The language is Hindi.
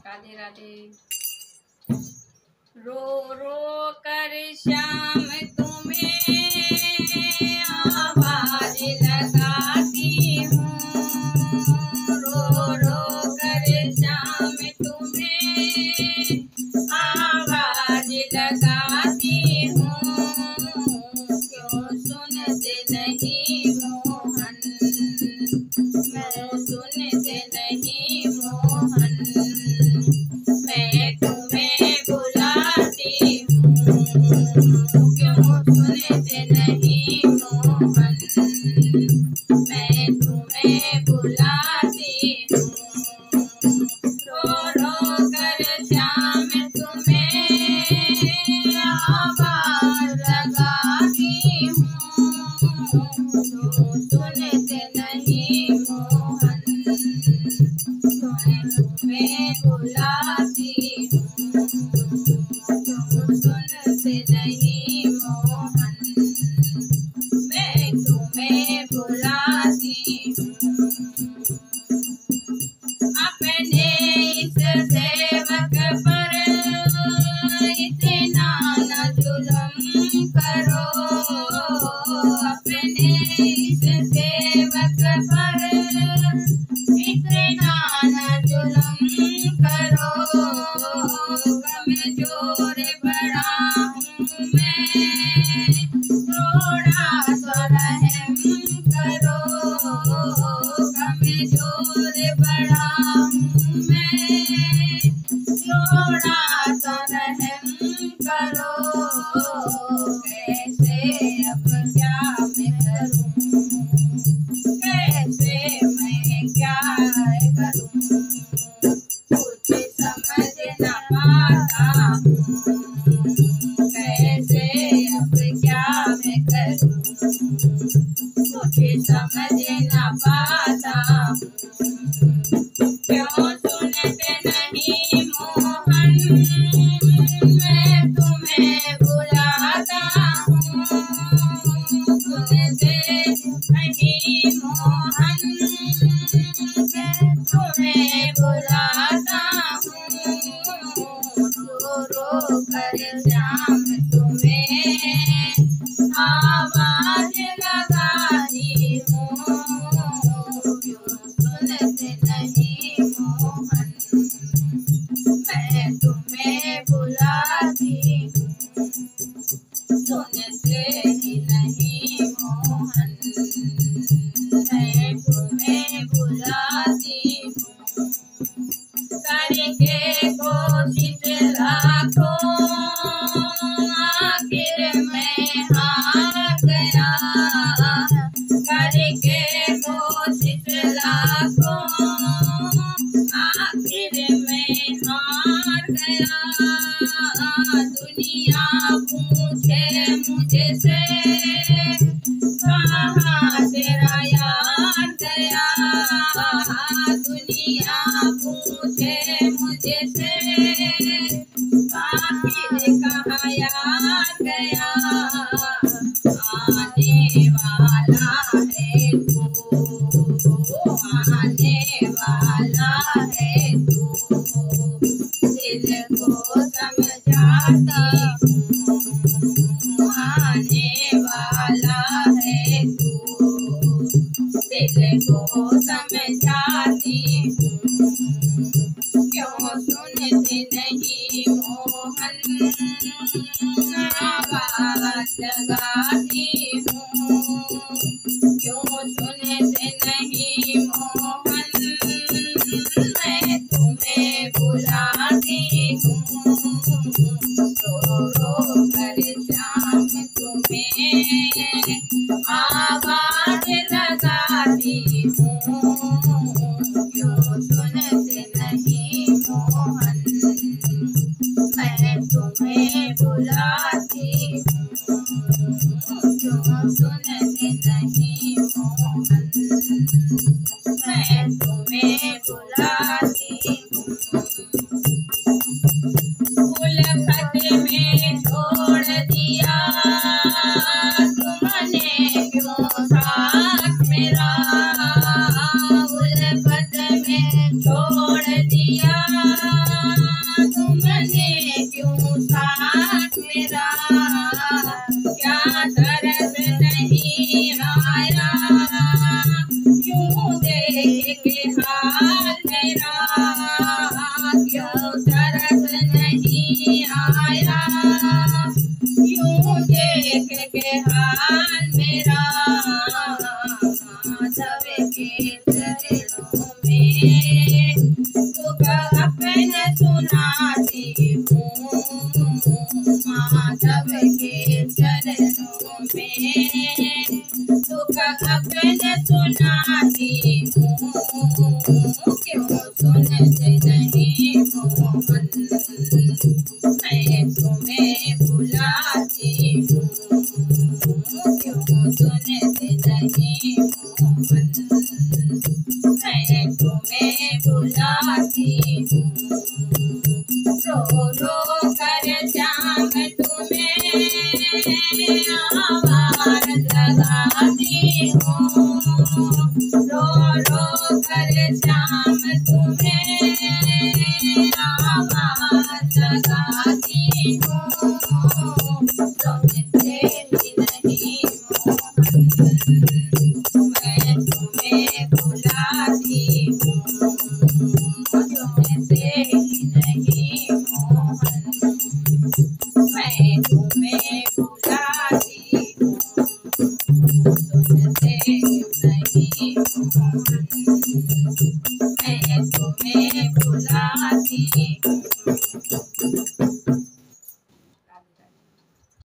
राधे राधे। रो रो कर श्याम तुम्हें आवाज लगाती हूँ, रो रो कर श्याम तुम्हें आवाज लगाती हूँ। क्यों सुनते नहीं मोहन, क्यों सुनते नहीं मोहन, मैं तुम्हें बुलाती हूँ, क्यों सुनते नहीं मोहन, मैं तुम्हें बुलाती हूँ। रो रो कर श्याम तुम्हें आवाज लगाती हूँ, क्यों सुनते नहीं मोहन, मैं तुम्हें बुलाती हूँ, क्यों सुनते नहीं मोहन, मैं तुम्हें बुलाती हूँ। अपने इस सेवक पर इतना न जुल्म करो, अपने इस सेवक पर इतना न जुल्म करो। कमजोर बड़ा हूँ मैं, थोड़ा सा रहम करो। कमजोर बड़ा हूँ मैं, थोड़ा सा रहम करो। कैसे अब क्या मैं करूँ, कैसे मैं क्या करूँ, कुछ समझ न पाता हूँ। कैसे अब क्या मैं करूँ, कुछ समझ न पाता हूँ। क्यों सुनते नहीं मोहन, मैं तुम्हें बुलाता हूँ, सुनते नहीं मोहन, मैं तुम्हें बुलाता हूँ। रो रो कर श्याम तुम्हें आवाज लगाती हूँ, क्यों सुनते नहीं मोहन, मैं तुम्हें बुलाती हूँ, सुनते ही नहीं मोहन, मैं तुम्हें बुलाती हूँ। करके कोशिश लाखों आखिर मैं हार गया, करके कोशिश लाखों आखिर मैं हार गया। दुनिया पूछे मुझसे कहाँ तेरा यार गया, दुनिया पूछे मुझसे आखिर कहाँ यार गया। आने वाला है तू, आने वाला है तू, दिल को समझाती हूँ, आने वाला है तू, दिल को समझाती हूँ। क्यों सुनते नहीं मोहन, आवाज लगाती हूँ, क्यों सुनते नहीं मोहन, मैं तुम्हें बुलाती हूँ। रो रो कर श्याम तुम्हें आवाज लगाती हूँ, क्यों सुनते नहीं मोहन, मैं तुम्हें बुलाती हूँ, क्यों अपने सुनाती हूँ माधव के चरणों में, दुख अपने सुनाती हूँ क्यों सुनते नहीं मोहन, मैं तुम्हें बुलाती हूँ क्यों सुनते नहीं मोहन, मैं तुम्हें बुलाती हूँ। रो रो कर श्याम तुम्हें आवाज लगाती हूँ, रो रो कर श्याम तुम्हें